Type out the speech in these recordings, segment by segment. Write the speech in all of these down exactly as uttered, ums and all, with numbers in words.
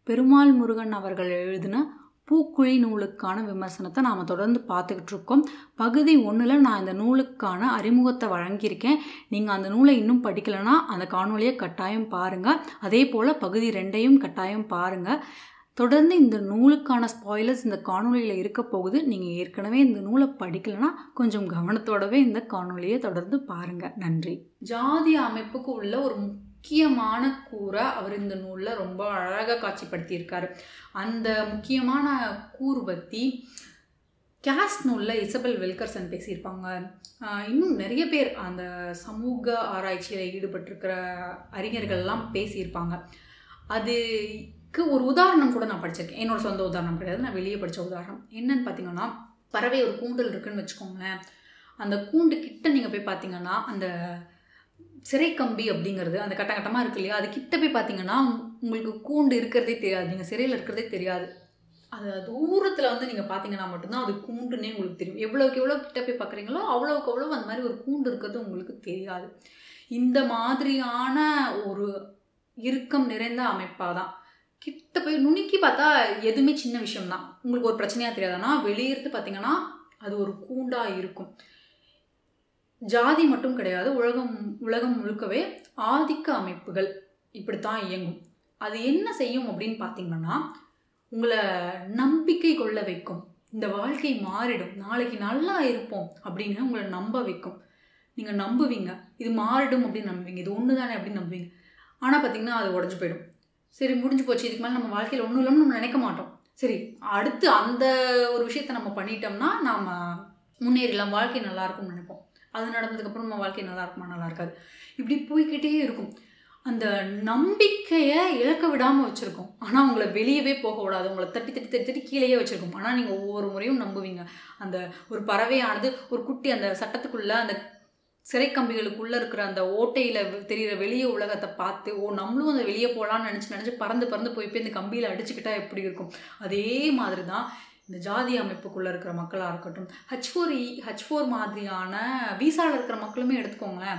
பெருமாள் முருகன் அவர்கள் எழுதின பூக்குழி நூலுக்கான விமர்சனத்தை நாம் தொடர்ந்து பார்த்துக்கிட்டு இருக்கோம். பகுதி ஒன்றில் நான் இந்த நூலுக்கான அறிமுகத்தை வழங்கியிருக்கேன். நீங்கள் அந்த நூலை இன்னும் படிக்கலைன்னா அந்த காணொலியை கட்டாயம் பாருங்கள். அதே போல் பகுதி ரெண்டையும் கட்டாயம் பாருங்கள். தொடர்ந்து இந்த நூலுக்கான ஸ்பாய்லர்ஸ் இந்த காணொலியில் இருக்க போகுது. நீங்கள் ஏற்கனவே இந்த நூலை படிக்கலைன்னா கொஞ்சம் கவனத்தோடவே இந்த காணொலியை தொடர்ந்து பாருங்கள். நன்றி. ஜாதி அமைப்புக்கு உள்ள ஒரு முக்கியமான கூரை அவர் இந்த நூலில் ரொம்ப அழகாக காட்சிப்படுத்தியிருக்காரு. அந்த முக்கியமான கூறு பற்றி கேஸ்ட் நூலில் இசபெல் வில்கர்சன் பேசியிருப்பாங்க. இன்னும் நிறைய பேர் அந்த சமூக ஆராய்ச்சியில் ஈடுபட்டிருக்கிற அறிஞர்கள்லாம் பேசியிருப்பாங்க. அதுக்கு ஒரு உதாரணம் கூட நான் படிச்சிருக்கேன். என்னோட சொந்த உதாரணம் கிடையாது, நான் வெளியே படித்த உதாரணம். என்னன்னு பார்த்தீங்கன்னா, பறவை ஒரு கூண்டில் இருக்குன்னு வச்சுக்கோங்களேன். அந்த கூண்டு கிட்ட நீங்கள் போய் பார்த்தீங்கன்னா அந்த சிறை கம்பி அப்படிங்கிறது அந்த கட்ட கட்டமாக இருக்கு இல்லையா, அது கிட்ட போய் பார்த்தீங்கன்னா உங்களுக்கு கூண்டு இருக்கிறதே தெரியாது, நீங்கள் சிறையில் இருக்கிறதே தெரியாது. அது தூரத்தில் வந்து நீங்கள் பார்த்தீங்கன்னா மட்டும்தான் அது கூண்டுன்னே உங்களுக்கு தெரியும். எவ்வளோக்கு எவ்வளோ கிட்ட போய் பார்க்குறீங்களோ அவ்வளோக்கு அவ்வளோ அந்த மாதிரி ஒரு கூண்டு இருக்கிறது உங்களுக்கு தெரியாது. இந்த மாதிரியான ஒரு இறுக்கம் நிறைந்த அமைப்பாக தான் கிட்ட போய் நுணுக்கி பார்த்தா எதுவுமே சின்ன விஷயம்தான், உங்களுக்கு ஒரு பிரச்சனையாக தெரியாதுன்னா வெளியிருந்து பார்த்தீங்கன்னா அது ஒரு கூண்டாக இருக்கும். ஜாதி மட்டும் கிடையாது, உலகம் உலகம் முழுக்கவே ஆதிக்க அமைப்புகள் இப்படித்தான் இயங்கும். அது என்ன செய்யும் அப்படின்னு பார்த்தீங்கன்னா, உங்களை நம்பிக்கை கொள்ள வைக்கும். இந்த வாழ்க்கை மாறிடும், நாளைக்கு நல்லா இருப்போம் அப்படின்னு உங்களை நம்ப வைக்கும். நீங்கள் நம்புவீங்க, இது மாறிடும் அப்படின்னு நம்புவீங்க, இது ஒன்று தானே அப்படின்னு நம்புவீங்க. ஆனால் பார்த்தீங்கன்னா அது உடஞ்சி போயிடும். சரி முடிஞ்சு போச்சு, இதுக்கு மேலே நம்ம வாழ்க்கையில் ஒன்றும் இல்லைன்னு நம்ம நினைக்க மாட்டோம். சரி அடுத்து அந்த ஒரு விஷயத்த நம்ம பண்ணிட்டோம்னா நாம் முன்னேறலாம், வாழ்க்கை நல்லா இருக்கும்னு நினைப்போம். அது நடந்ததுக்கப்புறம் நம்ம வாழ்க்கை நல்லா இருக்குமா, நல்லா இருக்காது, இப்படி போய்கிட்டே இருக்கும். அந்த நம்பிக்கையை இழக்க விடாமல் வச்சுருக்கோம். ஆனால் உங்களை வெளியவே போக விடாது, உங்களை தட்டி தட்டி தட்டி தட்டி கீழேயே வச்சுருக்கோம். ஆனால் நீங்கள் ஒவ்வொரு முறையும் நம்புவீங்க. அந்த ஒரு பறவையானது ஒரு குட்டி அந்த சட்டத்துக்குள்ளே அந்த சிறை கம்பிகளுக்குள்ளே இருக்கிற அந்த ஓட்டையில் தெரிகிற வெளியே உலகத்தை பார்த்து ஓ நம்மளும் அந்த வெளியே போகலான்னு நினச்சி நினச்சி பறந்து பறந்து போய் போய் இந்த கம்பியில் அடிச்சுக்கிட்டா எப்படி இருக்கும், அதே மாதிரி தான் இந்த ஜாதி அமைப்புக்குள்ளே இருக்கிற மக்களாக இருக்கட்டும். H four E H four மாதிரியான வீசாவில் இருக்கிற மக்களுமே எடுத்துக்கோங்களேன்.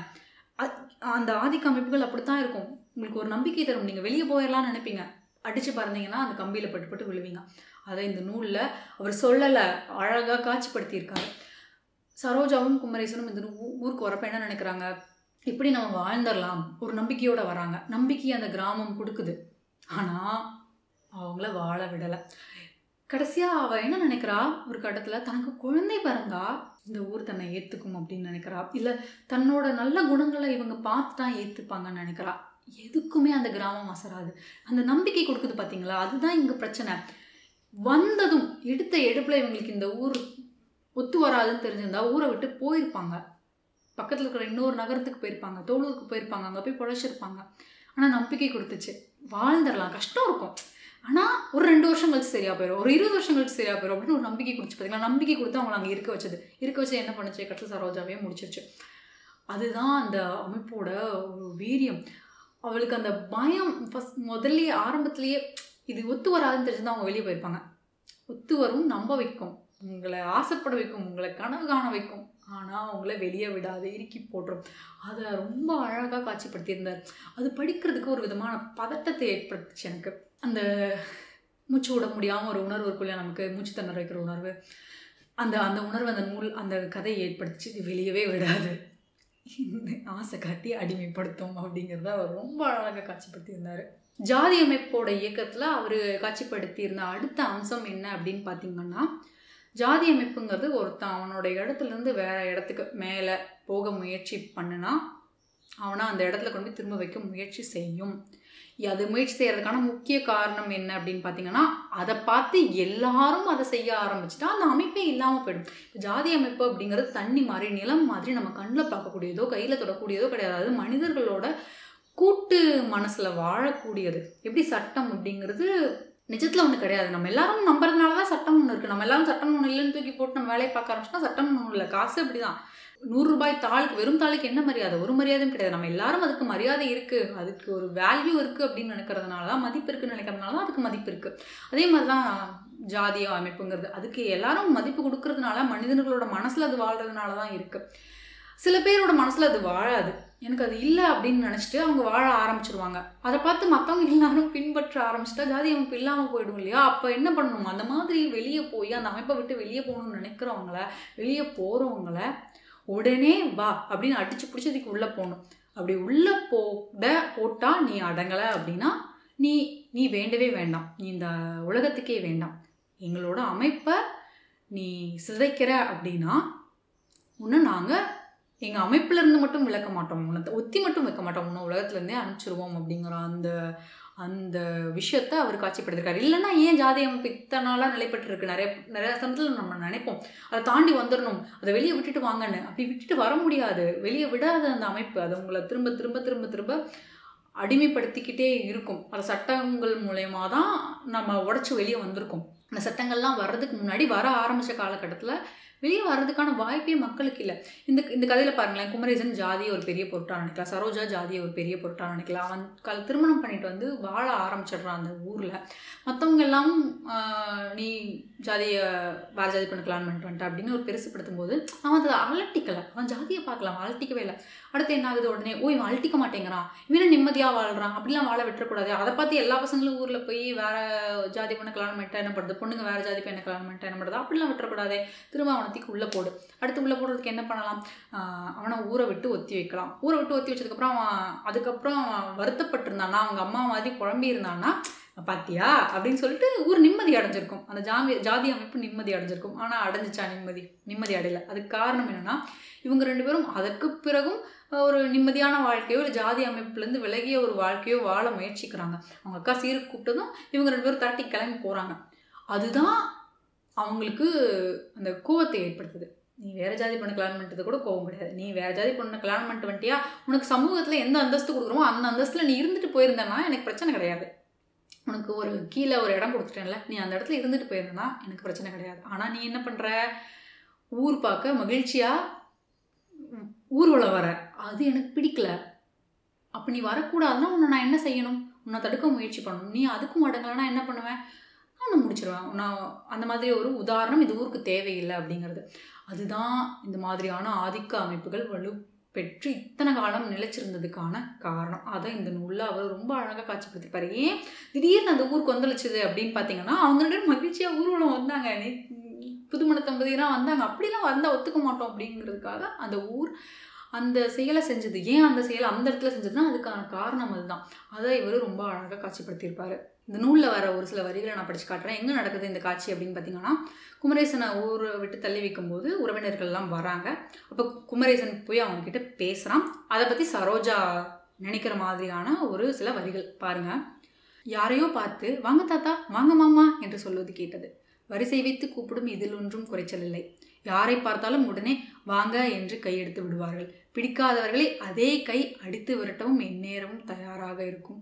அந்த ஆதிக்க அமைப்புகள் அப்படித்தான் இருக்கும். உங்களுக்கு ஒரு நம்பிக்கை தரும், நீங்கள் வெளியே போயிடலாம்னு நினைப்பீங்க, அடித்து பறந்தீங்கன்னா அந்த கம்பியில் பட்டு பட்டு விழுவீங்க. அதை இந்த நூலில் அவர் சொல்லலை, அழகாக காட்சிப்படுத்தியிருக்காரு. சரோஜாவும் குமரேசனும் இந்த ஊருக்கு வரப்போ என்ன நினைக்கிறாங்க, இப்படி நம்ம வாழ்ந்துடலாம் ஒரு நம்பிக்கையோடு வராங்க. நம்பிக்கை அந்த கிராமம் கொடுக்குது, ஆனால் அவங்கள வாழ விடலை. கடைசியாக அவள் என்ன நினைக்கிறா, ஒரு கட்டத்தில் தனக்கு குழந்தை பிறந்தா இந்த ஊர் தன்னை ஏற்றுக்கும் அப்படின்னு நினைக்கிறா. இல்லை தன்னோட நல்ல குணங்களை இவங்க பார்த்து தான் ஏற்றுப்பாங்கன்னு நினைக்கிறா. எதுக்குமே அந்த கிராமம் அசராது. அந்த நம்பிக்கை கொடுக்குது பார்த்தீங்களா, அதுதான் இங்கே பிரச்சனை. வந்ததும் எடுத்த எடுப்பில் இவங்களுக்கு இந்த ஊர் ஒத்து வராதுன்னு தெரிஞ்சிருந்தா ஊரை விட்டு போயிருப்பாங்க, பக்கத்தில் இருக்கிற இன்னொரு நகரத்துக்கு போயிருப்பாங்க, தோளூருக்கு போயிருப்பாங்க, அங்கே போய் பொழைச்சிருப்பாங்க. ஆனால் நம்பிக்கை கொடுத்துச்சு, வாழ்ந்துடலாம், கஷ்டம் இருக்கும் ஆனால் ஒரு ரெண்டு வருஷம் கழிச்சு சரியாக போயிடும், ஒரு இருபது வருஷம் கழிச்சு சரியாக போயிடும் அப்படின்னு ஒரு நம்பிக்கை கொடுத்து பார்த்தீங்கன்னா, நம்பிக்கை கொடுத்து அவங்களை அங்கே இருக்க வச்சது. இருக்க வச்சு என்ன பண்ணுச்சு, கடைசி சரோஜாவே முடிச்சிருச்சு. அதுதான் அந்த அமைப்போட ஒரு வீரியம். அவளுக்கு அந்த பயம் ஃபஸ்ட் முதல்லையே ஆரம்பத்துலேயே இது ஒத்து வராதுன்னு தெரிஞ்சுதான் அவங்க வெளியே போயிருப்பாங்க. ஒத்து வரும், நம்ப வைக்கும், உங்களை ஆசைப்பட வைக்கும், உங்களை கனவு காண வைக்கும், ஆனால் அவங்கள வெளியே விடாது, இறுக்கி போட்டுரும். அதை ரொம்ப அழகாக காட்சிப்படுத்தியிருந்தார். அது படிக்கிறதுக்கு ஒரு விதமான பதட்டத்தை ஏற்படுத்துச்சு எனக்கு. அந்த மூச்சு விட முடியாமல் ஒரு உணர்வு இருக்குல்ல, நமக்கு மூச்சு தண்ணீர் வைக்கிற உணர்வு, அந்த அந்த உணர்வு அந்த நூல் அந்த கதையை ஏற்படுத்திச்சு. இது வெளியவே விடாது, ஆசை காட்டி அடிமைப்படுத்தும் அப்படிங்கிறத அவர் ரொம்ப அழகாக காட்சிப்படுத்தியிருந்தார். ஜாதி அமைப்போட இயக்கத்தில் அவர் காட்சிப்படுத்தியிருந்த அடுத்த அம்சம் என்ன அப்படின்னு பார்த்தீங்கன்னா, ஜாதி அமைப்புங்கிறது ஒருத்தன் அவனோட இடத்துலேருந்து வேற இடத்துக்கு மேலே போக முயற்சி பண்ணினா அவனை அந்த இடத்துல கொண்டு போய் திரும்ப வைக்க முயற்சி செய்யும். அது முயற்சி செய்கிறதுக்கான முக்கிய காரணம் என்ன அப்படின்னு பார்த்தீங்கன்னா, அதை பார்த்து எல்லாரும் அதை செய்ய ஆரம்பிச்சுட்டா அந்த அமைப்பே இல்லாமல் போயிடும். ஜாதி அமைப்பு அப்படிங்கிறது தண்ணி மாதிரி, நிலம் மாதிரி, நம்ம கண்ணில் பார்க்கக்கூடியதோ கையில் தொடக்கூடியதோ கிடையாது. அது மனிதர்களோட கூட்டு மனசில் வாழக்கூடியது. எப்படி சட்டம் அப்படிங்கிறது நிஜத்தில் ஒன்று கிடையாது, நம்ம எல்லாரும் நம்புறதுனால தான் சட்டம் ஒன்று இருக்குது. நம்ம எல்லாரும் சட்டம் ஒன்று இல்லைன்னு தூக்கி போட்டு நம்ம வேலையை பார்க்க ஆரம்பிச்சோன்னா சட்டம் ஒன்றும் இல்லை. காசு அப்படி தான், நூறுரூபாய் தாளுக்கு வெறும் தாளுக்கு என்ன மரியாதை, ஒரு மரியாதையும் கிடையாது. நம்ம எல்லாரும் அதுக்கு மரியாதை இருக்குது, அதுக்கு ஒரு வேல்யூ இருக்குது அப்படின்னு நினைக்கிறதுனால தான், மதிப்பு இருக்குன்னு நினைக்கிறதுனால தான் அதுக்கு மதிப்பு இருக்குது. அதே மாதிரி தான் ஜாதிய அமைப்புங்கிறது, அதுக்கு எல்லாரும் மதிப்பு கொடுக்கறதுனால மனிதர்களோட மனசில் அது வாழ்கிறதுனால தான் இருக்குது. சில பேரோட மனசில் அது வாழாது, எனக்கு அது இல்லை அப்படின்னு நினச்சிட்டு அவங்க வாழ ஆரம்பிச்சிருவாங்க. அதை பார்த்து மற்றவங்க எல்லாரும் பின்பற்ற ஆரம்பிச்சிட்டா ஜாதி அமைப்பு இல்லாமல் போயிடும் இல்லையா? அப்போ என்ன பண்ணணும்? அந்த மாதிரி வெளியே போய் அந்த அமைப்பை விட்டு வெளியே போகணும்னு நினைக்கிறவங்கள, வெளியே போகிறவங்கள உடனே வா அப்படின்னு அடிச்சு பிடிச்சதுக்கு உள்ளே போகணும். அப்படி உள்ளே போட போட்டால் நீ அடங்கலை அப்படின்னா நீ நீ வேண்டவே வேண்டாம், நீ இந்த உலகத்துக்கே வேண்டாம். எங்களோட அமைப்பை நீ சிதைக்கிற அப்படின்னா ஒன்று நாங்கள் எங்கள் அமைப்புலேருந்து மட்டும் விளக்க மாட்டோம், உன்னை ஒத்தி மட்டும் வைக்க மாட்டோம், உன்னை உலகத்துலேருந்தே அனுப்பிச்சிருவோம் அப்படிங்கிற அந்த அந்த விஷயத்த அவர் காட்சிப்படுத்திருக்காரு. இல்லைன்னா ஏன் ஜாதி அமைப்பு இத்தனை நாளாக நிலைப்பட்டுருக்கு? நிறைய நிறைய சமயத்தில் நம்ம நினைப்போம் அதை தாண்டி வந்துடணும், அதை வெளியே விட்டுட்டு வாங்கன்னு. அப்படி விட்டுட்டு வர முடியாது. வெளியே விடாத அந்த அமைப்பு அது உங்களை திரும்ப திரும்ப திரும்ப திரும்ப அடிமைப்படுத்திக்கிட்டே இருக்கும். அந்த சட்டங்கள் மூலயமா தான் நம்ம உடச்சி வெளியே வந்திருக்கோம். அந்த சட்டங்கள்லாம் வர்றதுக்கு முன்னாடி வர ஆரம்பித்த காலகட்டத்தில் வெளியே வர்றதுக்கான வாய்ப்பே மக்களுக்கு இல்லை. இந்த இந்த கதையில் பாருங்களேன், குமரேசன் ஜாதியை ஒரு பெரிய பொருட்டாக நினைக்கலாம், சரோஜா ஜாதியை ஒரு பெரிய பொருட்டாக நினைக்கலாம். அவன் கல் திருமணம் பண்ணிட்டு வந்து வாழ ஆரம்பிச்சிடுறான் அந்த ஊரில். மற்றவங்க எல்லாம் நீ ஜாதியை வேறு ஜாதி பண்ண கல்யாணம் பண்ணிட்டு வந்துட்ட அப்படின்னு ஒரு பெருசுப்படுத்தும் போது அவன் அதை அலட்டிக்கலை. அவன் ஜாதியை பார்க்கலாம், அலட்டிக்கவே இல்லை. அடுத்து என்ன ஆகுது? உடனே ஓ இவன் அழட்டிக்க மாட்டேங்கிறான், இவனை நிம்மதியாக வாழ்கிறான், அப்படிலாம் வாழ விட்டுறக்கூடாது. அதை பார்த்து எல்லா பசங்களும் ஊரில் போய் வேறு ஜாதி பண்ண கல்யாணம் பண்ணிட்டா என்ன பண்ணுறது, பொண்ணுங்க வேறு ஜாதி பண்ண கல்யாணம் பண்ணிட்டா என்ன பண்ணுறது, அப்படிலாம் விட்டுறக்கூடாது. திரும்ப அவனத்துக்கு உள்ளே போடு. அடுத்து உள்ளே போடுறதுக்கு என்ன பண்ணலாம்? அவனை ஊரை விட்டு ஒத்தி வைக்கலாம். ஊரை விட்டு ஒத்தி வச்சதுக்கப்புறம் அவன் அதுக்கப்புறம் வருத்தப்பட்டிருந்தான்னா, அவங்க அம்மா மாதிரி குழம்பி இருந்தான்னா பாத்தியா அப்படின்னு சொல்லிட்டு ஊர் நிம்மதி அடைஞ்சிருக்கும். அந்த ஜாதி ஜாதி அமைப்பு நிம்மதி அடைஞ்சிருக்கும். ஆனால் அடைஞ்சிச்சா? நிம்மதி நிம்மதி அடையலை. அதுக்கு காரணம் என்னென்னா, இவங்க ரெண்டு பேரும் அதற்கு பிறகும் ஒரு நிம்மதியான வாழ்க்கையோ இல்லை ஜாதி அமைப்புலேருந்து விலகிய ஒரு வாழ்க்கையோ வாழ முயற்சிக்கிறாங்க. அவங்க அக்கா சீருக்கு கூப்பிட்டதும் இவங்க ரெண்டு பேரும் தரட்டி கிளம்பி போகிறாங்க. அதுதான் அவங்களுக்கு அந்த கோவத்தை ஏற்படுத்துது. நீ வேறு ஜாதி பொண்ணு கல்யாணம் பண்ணிட்டது கூட கோவம் கிடையாது. நீ வேறு ஜாதி பொண்ணு கல்யாணம் பண்ணிட்டு வந்துட்டியா, உனக்கு சமூகத்தில் எந்த அந்தஸ்து கொடுக்குறோமோ அந்த அந்தஸ்தில் நீ இருந்துட்டு போயிருந்தேன்னா எனக்கு பிரச்சனை கிடையாது. உனக்கு ஒரு கீழே ஒரு இடம் கொடுத்துட்டேன்ல, நீ அந்த இடத்துல இருந்துட்டு போயிருந்தேன்னா எனக்கு பிரச்சனை கிடையாது. ஆனால் நீ என்ன பண்ணுற? ஊர் பார்க்க மகிழ்ச்சியாக ஊர்வலம் வர, அது எனக்கு பிடிக்கல. அப்போ நீ வரக்கூடாதுன்னா உன்னை நான் என்ன செய்யணும்? உன்னை தடுக்க முயற்சி பண்ணணும். நீ அதுக்கும் அடங்கலைன்னா என்ன பண்ணுவேன்? நான் முடிச்சிடுவேன். நான் அந்த மாதிரி ஒரு உதாரணம் இது ஊருக்கு தேவையில்லை அப்படிங்கிறது. அதுதான் இந்த மாதிரியான ஆதிக்க அமைப்புகள் வலு பெற்று இத்தனை காலம் நிலைச்சிருந்ததுக்கான காரணம். அதை இந்த நூலில் அவர் ரொம்ப அழகாக காட்சிப்படுத்திருப்பார். ஏன் திடீர்னு அந்த ஊருக்கு வந்துடுச்சுது அப்படின்னு பார்த்தீங்கன்னா, அவங்க ரெண்டு பேரும் மகிழ்ச்சியாக ஊர்வலம் வந்தாங்க, புதுமண தம்பதியெல்லாம் வந்தாங்க. அப்படிலாம் வந்தால் ஒத்துக்க மாட்டோம் அப்படிங்கிறதுக்காக அந்த ஊர் அந்த செயலை செஞ்சது. ஏன் அந்த செயலை அந்த இடத்துல செஞ்சதுன்னா அதுக்கான காரணம் அதுதான். அதை இவர் ரொம்ப அழகாக காட்சிப்படுத்தியிருப்பார். இந்த நூலில் வர ஒரு சில வரிகளை நான் படித்து காட்டுறேன். எங்கே நடக்குது இந்த காட்சி அப்படின்னு பார்த்தீங்கன்னா, குமரேசனை ஊரை விட்டு தள்ளி வைக்கும்போது உறவினர்கள்லாம் வராங்க. அப்போ குமரேசன் போய் அவங்கக்கிட்ட பேசுகிறான். அதை பற்றி சரோஜா நினைக்கிற மாதிரியான ஒரு சில வரிகள் பாருங்கள். யாரையோ பார்த்து வாங்க தாத்தா, வாங்க மாமா என்று சொல்வது கேட்டது. வரிசை வைத்து கூப்பிடும் இதில் ஒன்றும் குறைச்சல் இல்லை. யாரை பார்த்தாலும் உடனே வாங்க என்று கையெடுத்து விடுவார்கள். பிடிக்காதவர்களை அதே கை அடித்து விரட்டவும் எந்நேரமும் தயாராக இருக்கும்.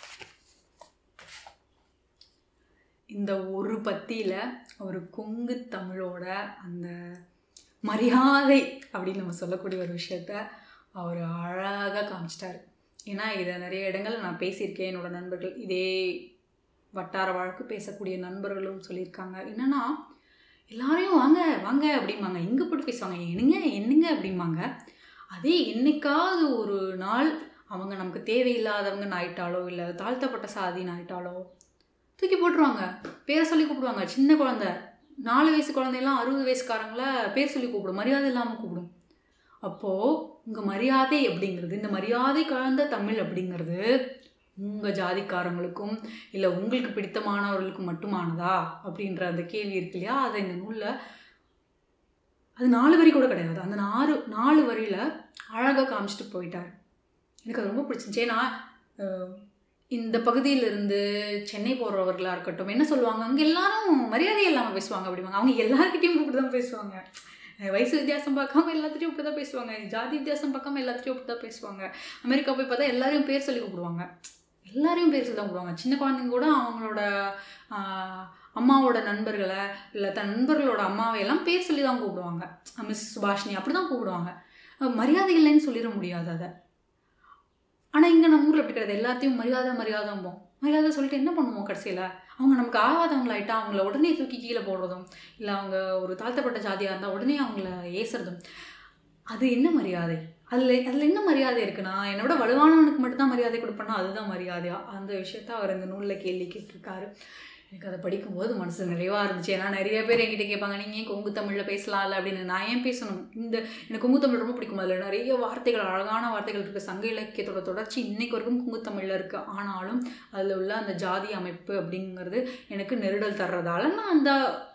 இந்த ஒரு பத்தியில் ஒரு கொங்கு தமிழோட அந்த மரியாதை அப்படின்னு நம்ம சொல்லக்கூடிய ஒரு விஷயத்த அவர் அழகாக காமிச்சிட்டார். ஏன்னா இதை நிறைய இடங்கள் நான் பேசியிருக்கேன். என்னோடய நண்பர்கள் இதே வட்டார வழக்கு பேசக்கூடிய நண்பர்களும் சொல்லியிருக்காங்க. என்னென்னா, எல்லாரையும் வாங்க வாங்க அப்படிம்பாங்க, எங்கே போட்டு பேசுவாங்க, என்னங்க என்னங்க அப்படிம்பாங்க. அதே என்னைக்காவது ஒரு நாள் அவங்க நமக்கு தேவையில்லாதவங்கன்னு ஆயிட்டாலோ இல்லை தாழ்த்தப்பட்ட சாதின்னு ஆயிட்டாலோ தூக்கி போட்டுருவாங்க, பேரை சொல்லி கூப்பிடுவாங்க. சின்ன குழந்தை, நாலு வயசு குழந்தையெல்லாம் அறுபது வயசுக்காரங்கள பேர் சொல்லி கூப்பிடும், மரியாதை இல்லாமல் கூப்பிடும். அப்போது உங்கள் மரியாதை அப்படிங்கிறது, இந்த மரியாதை கலந்த தமிழ் அப்படிங்கிறது உங்கள் ஜாதிக்காரங்களுக்கும் இல்லை உங்களுக்கு பிடித்தமானவர்களுக்கும் மட்டுமானதா அப்படின்ற அந்த கேள்வி இருக்கு இல்லையா? அதை இந்த நூலில் அது நாலு வரி கூட கிடையாது, அந்த நாலு நாலு வரியில் அழகாக காமிச்சிட்டு போயிட்டார். எனக்கு அது ரொம்ப பிடிச்சிருந்துச்சு. ஏன்னா இந்த பகுதியிலிருந்து சென்னை போகிறவர்களாக இருக்கட்டும் என்ன சொல்லுவாங்க, அங்கே எல்லாரும் மரியாதை இல்லாமல் பேசுவாங்க அப்படிவாங்க. அவங்க எல்லாருக்கிட்டையும் இப்படி தான் பேசுவாங்க. வயசு வித்தியாசம் பார்க்காம எல்லாத்துட்டையும் இப்படி தான் பேசுவாங்க. ஜாதி வித்தியாசம் பார்க்காம எல்லாத்துட்டையும் இப்படி தான் பேசுவாங்க. அமெரிக்கா போய் பார்த்தா எல்லாரையும் பேர் சொல்லி கூப்பிடுவாங்க, எல்லாரையும் பேர் சொல்லி தான் கூப்பிடுவாங்க. சின்ன குழந்தைங்க கூட அவங்களோட அம்மாவோட நண்பர்களை இல்லை தன் நண்பர்களோட அம்மாவை எல்லாம் பேர் சொல்லி தான் கூப்பிடுவாங்க. மிஸ் சுபாஷினி அப்படி தான் கூப்பிடுவாங்க. மரியாதை இல்லைன்னு சொல்லிட முடியாது அதை. ஆனால் இங்கே நம்ம ஊரில் எப்படி கிடையாது, எல்லாத்தையும் மரியாதை மரியாதைம்போம். மரியாதை சொல்லிட்டு என்ன பண்ணுவோம்? கடைசியில் அவங்க நமக்கு ஆகாதவங்களாயிட்டா அவங்கள உடனே தூக்கி கீழே போடுறதும், இல்லை அவங்க ஒரு தாழ்த்தப்பட்ட ஜாதியாக இருந்தால் உடனே அவங்கள ஏசுறதும். அது என்ன மரியாதை? அதில் அதில் என்ன மரியாதை இருக்குன்னா, என்னோட வலுவானவனுக்கு மட்டும்தான் மரியாதை கொடுப்பேன்னா அதுதான் மரியாதையா? அந்த விஷயத்த அவர் இந்த நூலில் கேள்வி கேட்டிருக்காரு. எனக்கு அதை படிக்கும்போது மனசு நிறைவாக இருந்துச்சு. ஏன்னா நிறைய பேர் என்கிட்ட கேட்பாங்க, நீங்கள் ஏன் கொங்கு தமிழில் பேசலாம்ல அப்படின்னு. நான் ஏன் பேசணும்? இந்த எனக்கு கொங்கு தமிழ் ரொம்ப பிடிக்கும். அதில் நிறைய வார்த்தைகள், அழகான வார்த்தைகள் இருக்குது. சங்க இலக்கியத்தோட தொடர்ச்சி இன்னைக்கு வரைக்கும் கொங்கு தமிழில் இருக்குது. ஆனாலும் அதில் உள்ள அந்த ஜாதி அமைப்பு அப்படிங்கிறது எனக்கு நெருடல் தர்றதால நான் அந்த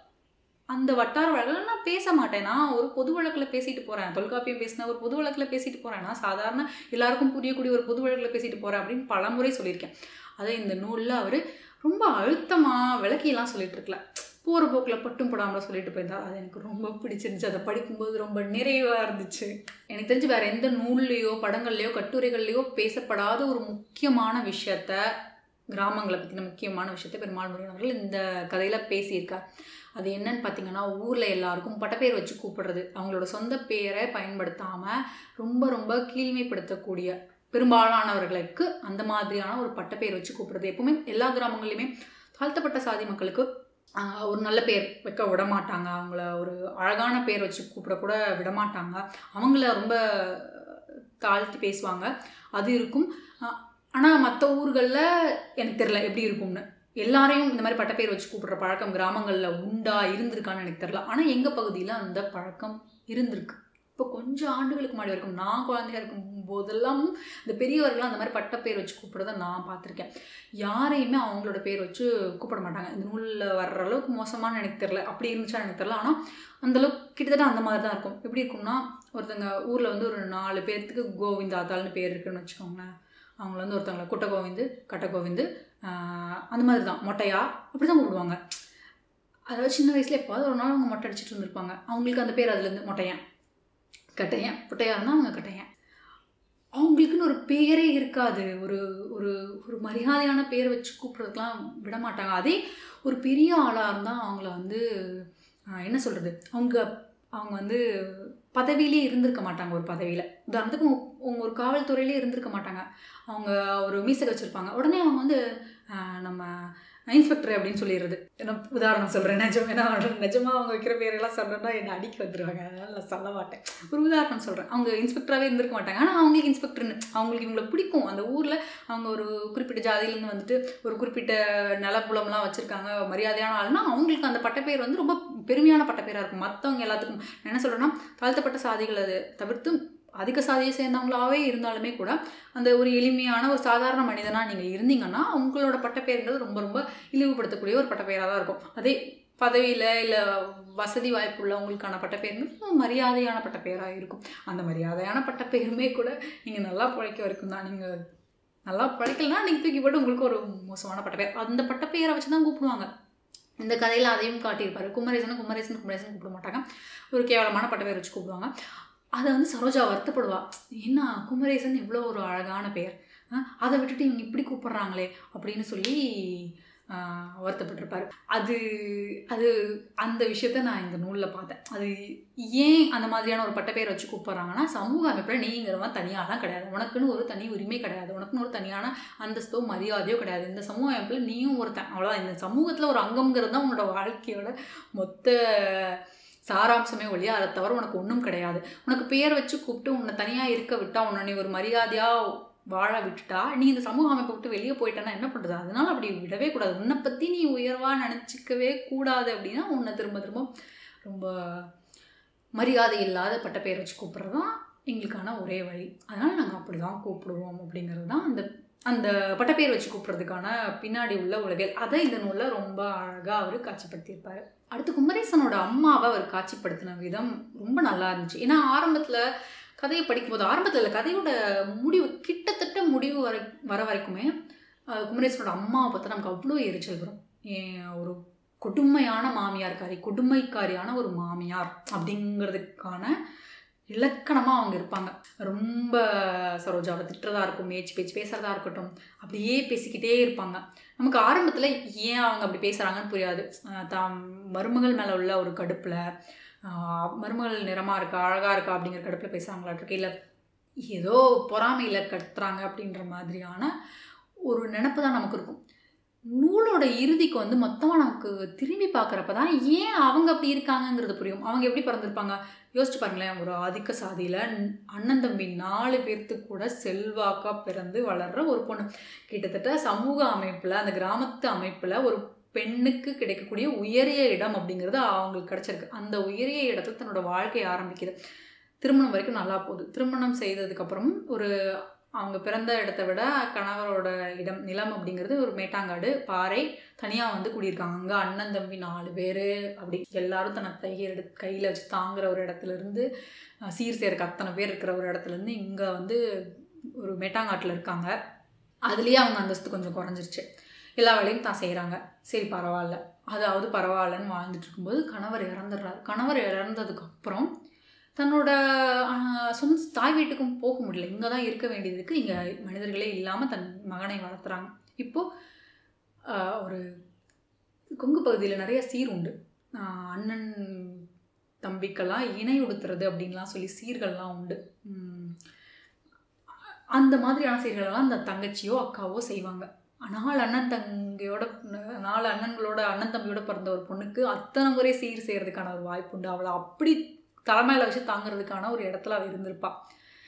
அந்த வட்டார வழக்கில் நான் பேச மாட்டேன். நான் ஒரு பொது வழக்கில் பேசிட்டு போகிறேன். தொல்காப்பியம் பேசினா ஒரு பொது வழக்கில் பேசிட்டு போகிறேன். நான் சாதாரண எல்லாருக்கும் புரியக்கூடிய ஒரு பொது வழக்கில் பேசிட்டு போகிறேன் அப்படின்னு பலமுறை சொல்லியிருக்கேன். அதை இந்த நூலில் அவர் ரொம்ப அழுத்தமாக விளக்கியெல்லாம் சொல்லிட்டு இருக்கல, போகிற போக்கில் பட்டும் படாமல் சொல்லிட்டு போயிருந்தார். அது எனக்கு ரொம்ப பிடிச்சிருந்துச்சு. அதை படிக்கும்போது ரொம்ப நிறைவாக இருந்துச்சு. எனக்கு தெரிஞ்சு வேறு எந்த நூல்லையோ படங்கள்லையோ கட்டுரைகள்லையோ பேசப்படாத ஒரு முக்கியமான விஷயத்த, கிராமங்களை பற்றின முக்கியமான விஷயத்த பெருமாள் முருகன் அவர்கள் இந்த கதையில் பேசியிருக்கார். அது என்னன்னு பார்த்தீங்கன்னா, ஊரில் எல்லாருக்கும் பட்டப்பேர் வச்சு கூப்பிடுறது, அவங்களோட சொந்த பேரை பயன்படுத்தாமல் ரொம்ப ரொம்ப கீழ்மைப்படுத்தக்கூடிய பெரும்பாலானவர்களுக்கு அந்த மாதிரியான ஒரு பட்டப்பேர் வச்சு கூப்பிடுறது. எப்பவுமே எல்லா கிராமங்கள்லையுமே தாழ்த்தப்பட்ட சாதி மக்களுக்கு ஒரு நல்ல பேர் வைக்க விட மாட்டாங்க. அவங்கள ஒரு அழகான பேர் வச்சு கூப்பிடக்கூட விட மாட்டாங்க. அவங்கள ரொம்ப தாழ்த்தி பேசுவாங்க. அது இருக்கும். ஆனால் மற்ற ஊர்களில் எனக்கு தெரியல எப்படி இருக்கும்னு. எல்லாரையும் இந்த மாதிரி பட்டப்பேர் வச்சு கூப்பிடுற பழக்கம் கிராமங்களில் உண்டா இருந்திருக்கான்னு எனக்கு தெரியல. ஆனால் எங்கள் பகுதியில் அந்த பழக்கம் இருந்திருக்கு. இப்போ கொஞ்சம் ஆண்டுகளுக்கு முன்னாடி வரைக்கும், நான் குழந்தையா இருக்கும் போதெல்லாம் இந்த பெரியவர்கள்லாம் அந்த மாதிரி பட்டப்பேர் வச்சு கூப்பிடுறத நான் பார்த்துருக்கேன். யாரையுமே அவங்களோட பேர் வச்சு கூப்பிட மாட்டாங்க. இந்த நூலில் வர்ற அளவுக்கு மோசமானு எனக்கு தெரியல, அப்படி இருந்துச்சான்னு எனக்கு தெரியல. ஆனால் அந்தளவுக்கு கிட்டத்தட்ட அந்த மாதிரி தான் இருக்கும். எப்படி இருக்கும்னா, ஒருத்தங்க ஊரில் வந்து ஒரு நாலு பேர்த்துக்கு கோவிந்தாத்தாள்னு பேர் இருக்குன்னு வச்சுக்கோங்களேன். அவங்கள வந்து ஒருத்தவங்களை குட்டை கோவிந்து, கட்டை கோவிந்து, அந்த மாதிரி தான் மொட்டையா அப்படி தான் கூப்பிடுவாங்க. அதாவது சின்ன வயசுல எப்பாவது ஒரு நாள் அவங்க மொட்டை அடிச்சுட்டு இருந்திருப்பாங்க. அவங்களுக்கு அந்த பேர் அதுலேருந்து மொட்டையன், கட்டையன். குட்டையா இருந்தால் அவங்க கட்டையன். அவங்களுக்குன்னு ஒரு பேரே இருக்காது. ஒரு ஒரு ஒரு மரியாதையான பேரை வச்சு கூப்பிட்றதுக்கெலாம் விட மாட்டாங்க. அதே ஒரு பெரிய ஆளாக இருந்தால் அவங்கள வந்து என்ன சொல்கிறது, அவங்க அவங்க வந்து பதவியிலே இருந்திருக்க மாட்டாங்க. ஒரு பதவியில் உதாரணத்துக்கு அவங்க ஒரு காவல்துறையிலே இருந்திருக்க மாட்டாங்க. அவங்க ஒரு மீசை வச்சுருப்பாங்க. உடனே அவங்க வந்து நம்ம இன்ஸ்பெக்டர் அப்படின்னு சொல்லிடுறது. நான் உதாரணம் சொல்கிறேன். நிஜம் ஏன்னா நிஜமாக அவங்க வைக்கிற பேரெல்லாம் சொல்கிறேன்னா என்னை அடிக்க வந்துடுவாங்க. அதனால் நான் சொல்ல மாட்டேன். ஒரு உதாரணம் சொல்கிறேன். அவங்க இன்ஸ்பெக்டராகவே இருந்திருக்க மாட்டாங்க. ஆனால் அவங்களுக்கு இன்ஸ்பெக்டர்னு அவங்களுக்கு இவங்களை பிடிக்கும். அந்த ஊரில் அவங்க ஒரு குறிப்பிட்ட ஜாதியிலேருந்து வந்துட்டு ஒரு குறிப்பிட்ட நிலப்புலம்லாம் வச்சுருக்காங்க, மரியாதையான ஆள்னா அவங்களுக்கு அந்த பட்டப்பேர் வந்து ரொம்ப பெருமையான பட்டப்பேராக இருக்கும். மற்றவங்க எல்லாத்துக்கும் என்ன சொல்கிறேன்னா, தாழ்த்தப்பட்ட சாதிகளை தவிர்த்து அதிக சாதியை சேர்ந்தவங்களாவே இருந்தாலுமே கூட அந்த ஒரு எளிமையான ஒரு சாதாரண மனிதனாக நீங்கள் இருந்தீங்கன்னா உங்களோட பட்டப்பேருங்கிறது ரொம்ப ரொம்ப இழிவுபடுத்தக்கூடிய ஒரு பட்டப்பேராக தான் இருக்கும். அதே பதவியில் இல்லை வசதி வாய்ப்பு உள்ளவங்களுக்கான பட்டப்பேருங்கிறது மரியாதையான பட்டப்பேராக இருக்கும். அந்த மரியாதையான பட்டப்பேருமே கூட நீங்கள் நல்லா பிழைக்க வரைக்கும் தான். நீங்கள் நல்லா பிழைக்கலன்னா நீங்கள் தூக்கி போட்டு உங்களுக்கு ஒரு மோசமான பட்டப்பேர், அந்த பட்டப்பேரை வச்சு தான் கூப்பிடுவாங்க. இந்த கதையில் அதையும் காட்டியிருப்பாரு. குமரேசனும் குமரேசன் குமரேசன் கூப்பிட மாட்டாங்க, ஒரு கேவலமான பட்டப்பேர் வச்சு கூப்பிடுவாங்க. அதை வந்து சரோஜா வருத்தப்படுவா. என்ன குமரேசன் எவ்வளோ ஒரு அழகான பேர், அதை விட்டுட்டு இவங்க இப்படி கூப்பிட்றாங்களே அப்படின்னு சொல்லி வருத்தப்பட்டிருப்பாரு. அது அது அந்த விஷயத்த நான் இந்த நூலில் பார்த்தேன். அது ஏன் அந்த மாதிரியான ஒரு பட்டப்பேர் வச்சு கூப்பிட்றாங்கன்னா, சமூக அமைப்பில் நீங்கிறவன் தனியாலாம் கிடையாது, உனக்குன்னு ஒரு தனி உரிமை கிடையாது, உனக்குன்னு ஒரு தனியான அந்தஸ்தோ மரியாதையோ கிடையாது. இந்த சமூக அமைப்பில் நீயும் ஒருத்தன், அவ்வளோதான். இந்த சமூகத்தில் ஒரு அங்கம்ங்கிறது தான் உன்னோட வாழ்க்கையோட மொத்த சாராம்சமே ஒழியா, அதை தவிர உனக்கு ஒன்றும் கிடையாது. உனக்கு பேர் வச்சு கூப்பிட்டு உன்னை தனியாக இருக்க விட்டா, உன்னை நீ ஒரு மரியாதையாக வாழ விட்டுட்டா, நீ இந்த சமூக அமைப்பை விட்டு வெளியே போயிட்டானா என்ன பண்ணுறது? அதனால அப்படி விடவே கூடாது. உன்னை பற்றி நீ உயர்வாக நினச்சிக்கவே கூடாது. அப்படின்னா உன்னை திரும்ப திரும்ப ரொம்ப மரியாதை இல்லாத பட்ட பேர் வச்சு கூப்பிட்றது தான் எங்களுக்கான ஒரே வழி. அதனால் நாங்கள் அப்படி தான் கூப்பிடுவோம் அப்படிங்கிறது தான் அந்த அந்த பட்டப்பேர் வச்சு கூப்பிட்றதுக்கான பின்னாடி உள்ள உலகில். அதை இந்த நூலில் ரொம்ப அழகாக அவர் காட்சிப்படுத்தியிருப்பார். அடுத்து குமரேசனோட அம்மாவை அவர் காட்சிப்படுத்தின விதம் ரொம்ப நல்லா இருந்துச்சு. ஏன்னா ஆரம்பத்தில் கதையை படிக்கும்போது, ஆரம்பத்தில் இல்லை, கதையோட முடிவு கிட்டத்தட்ட முடிவு வர வர வரைக்குமே குமரேசனோட அம்மாவை பார்த்தா நமக்கு அவ்வளோ எரிச்சல் வரும். ஒரு கொடுமையான மாமியார் காரி, கொடுமைக்காரியான ஒரு மாமியார் அப்படிங்கிறதுக்கான இலக்கணமாக அவங்க இருப்பாங்க. ரொம்ப சரோஜாவை திட்டுறதா இருக்கும், மேய்ச்சி பேச்சு பேசுகிறதா இருக்கட்டும், அப்படியே பேசிக்கிட்டே இருப்பாங்க. நமக்கு ஆரம்பத்தில் ஏன் அவங்க அப்படி பேசுகிறாங்கன்னு புரியாது. தான் மருமகள் மேலே உள்ள ஒரு கடுப்பில், மருமகள் நிறமாக இருக்கா அழகாக இருக்கா அப்படிங்கிற கடுப்பில் பேசுகிறாங்களாட்டிருக்கு, இல்லை ஏதோ பொறாமையில் கத்துறாங்க அப்படின்ற மாதிரியான ஒரு நினப்பு தான் நமக்கு இருக்கும். நூலோட இறுதிக்கு வந்து மொத்தமாக நமக்கு திரும்பி பார்க்குறப்ப தான் ஏன் அவங்க அப்படி இருக்காங்கங்கிறது புரியும். அவங்க எப்படி பிறந்திருப்பாங்க யோசிச்சு பாருங்களேன். ஒரு ஆதிக்க சாதியில் அண்ணன் தம்பி நாலு பேர்த்துக்கு கூட செல்வாக்காக பிறந்து வளர்கிற ஒரு பொண்ணு. கிட்டத்தட்ட சமூக அமைப்பில், அந்த கிராமத்து அமைப்பில் ஒரு பெண்ணுக்கு கிடைக்கக்கூடிய உயரிய இடம் அப்படிங்கிறது அவங்களுக்கு கிடச்சிருக்கு. அந்த உயரிய இடத்துல தன்னோட வாழ்க்கையை ஆரம்பிக்குது. திருமணம் வரைக்கும் நல்லா போகுது. திருமணம் செய்ததுக்கப்புறம் ஒரு அவங்க பிறந்த இடத்த விட கணவரோட இடம் நிலம் அப்படிங்கிறது ஒரு மேட்டாங்காடு பாறை தனியாக வந்து குடியிருக்காங்க. அங்கே அண்ணன் தம்பி நாலு பேர் அப்படி எல்லாரும் தன்னை தையர் எடு கையில் வச்சு தாங்குற ஒரு இடத்துலேருந்து சீர் சேர்க்க அத்தனை பேர் இருக்கிற ஒரு இடத்துலேருந்து இங்கே வந்து ஒரு மேட்டாங்காட்டில் இருக்காங்க. அதுலேயே அவங்க அந்தஸ்து கொஞ்சம் குறைஞ்சிருச்சு. எல்லா வேலையும் தான் செய்கிறாங்க. சரி பரவாயில்ல, அதாவது பரவாயில்லன்னு வாழ்ந்துட்டு இருக்கும்போது கணவர் இறந்துடுறாரு. கணவர் இறந்ததுக்கப்புறம் தன்னோட சொந்த தாய் வீட்டுக்கும் போக முடியல. இங்கே தான் இருக்க வேண்டியது இருக்குது. இங்கே மனிதர்களே இல்லாமல் தன் மகனை வளர்த்துறாங்க. இப்போது ஒரு கொங்கு பகுதியில் நிறைய சீர் உண்டு. அண்ணன் தம்பிக்கெல்லாம் இணை உடுத்துறது அப்படின்லாம் சொல்லி சீர்கள்லாம் உண்டு. அந்த மாதிரியான சீர்களெல்லாம் அந்த தங்கச்சியோ அக்காவோ செய்வாங்க. நாலு அண்ணன் தங்கையோட நாலு அண்ணன்களோட அண்ணன் தம்பியோட பிறந்த ஒரு பொண்ணுக்கு அத்தனை முறை சீர் செய்கிறதுக்கான ஒரு வாய்ப்பு உண்டு. அவளை அப்படி தலைமையில் வச்சு தாங்கிறதுக்கான ஒரு இடத்துல அவள் இருந்திருப்பாள்.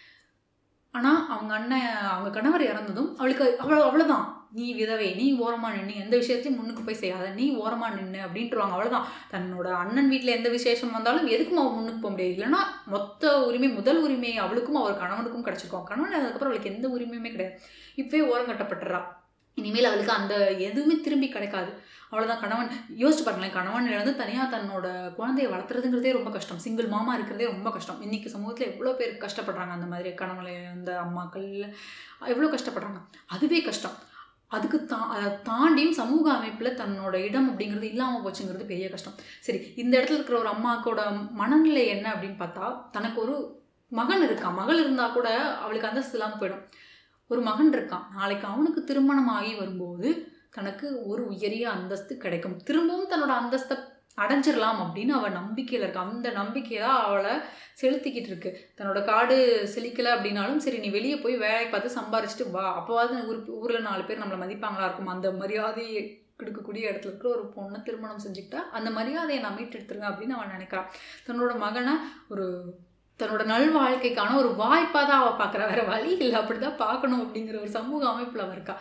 ஆனால் அவங்க அண்ணன் அவங்க கணவர் இறந்ததும் அவளுக்கு அவ்வளோ அவ்வளோதான், நீ விதவை, நீ ஓரமாக நின்று எந்த விஷயத்தையும் முன்னுக்கு போய் செய்யாத, நீ ஓரமாக நின்று அப்படின்ட்டுருவாங்க. அவ்வளோதான். தன்னோட அண்ணன் வீட்டில் எந்த விசேஷம் வந்தாலும் எதுக்கும் அவள் முன்னுக்கு போக முடியாது. இல்லைன்னா மொத்த உரிமை முதல் உரிமை அவளுக்கும் அவர் கணவனுக்கும் கிடச்சிருக்கும். கணவன் அதுக்கப்புறம் அவளுக்கு எந்த உரிமையுமே கிடையாது. இப்போவே ஓரம் கட்டப்பட்டுறா. இனிமேல் அவளுக்கு அந்த எதுவுமே திரும்பி கிடைக்காது. அவ்வளோதான். கணவன் யோசிச்சு பாருங்களேன். கணவன் இழந்து தனியாக தன்னோட குழந்தையை வளர்த்துறதுங்கிறதே ரொம்ப கஷ்டம். சிங்கிள் மாமா இருக்கிறதே ரொம்ப கஷ்டம். இன்றைக்கி சமூகத்தில் எவ்வளோ பேர் கஷ்டப்படுறாங்க. அந்த மாதிரி கணவனை அந்த அம்மாக்கள் எவ்வளோ கஷ்டப்படுறாங்க. அதுவே கஷ்டம். அதுக்கு தா அதை தாண்டியும் சமூக அமைப்பில் தன்னோட இடம் அப்படிங்கிறது இல்லாமல் போச்சுங்கிறது பெரிய கஷ்டம். சரி, இந்த இடத்துல இருக்கிற ஒரு அம்மாக்கோட மனநிலை என்ன அப்படின்னு பார்த்தா, தனக்கு ஒரு மகன் இருக்கான். மகள் இருந்தால் கூட அவளுக்கு அந்தஸ்து இல்லாமல் போயிடும். ஒரு மகன் இருக்கான். நாளைக்கு அவனுக்கு திருமணம் ஆகி வரும்போது தனக்கு ஒரு உயரிய அந்தஸ்து கிடைக்கும். திரும்பவும் தன்னோட அந்தஸ்தை அடைஞ்சிடலாம் அப்படின்னு அவள் நம்பிக்கையில் இருக்கா. அந்த நம்பிக்கையை தான் அவளை செலுத்திக்கிட்டு இருக்கு. தன்னோட காடு செழிக்கலை அப்படின்னாலும் சரி, நீ வெளியே போய் வேலை பார்த்து சம்பாரிச்சிட்டு வா, அப்போவாது ஊர் ஊரில் நாலு பேர் நம்மளை மதிப்பாங்களா இருக்கும். அந்த மரியாதையை கொடுக்கக்கூடிய இடத்துல இருக்கிற ஒரு பொண்ணை திருமணம் செஞ்சுக்கிட்டா அந்த மரியாதையை நான் மீட்டு எடுத்துருங்க அப்படின்னு அவன் நினைக்கிறான். தன்னோட மகனை ஒரு தன்னோட நல் வாழ்க்கைக்கான ஒரு வாய்ப்பாக தான் அவள் பார்க்குற, வேறு வழி இல்லை, அப்படி தான் பார்க்கணும் அப்படிங்கிற ஒரு சமூக அமைப்பில் அவள் இருக்கா.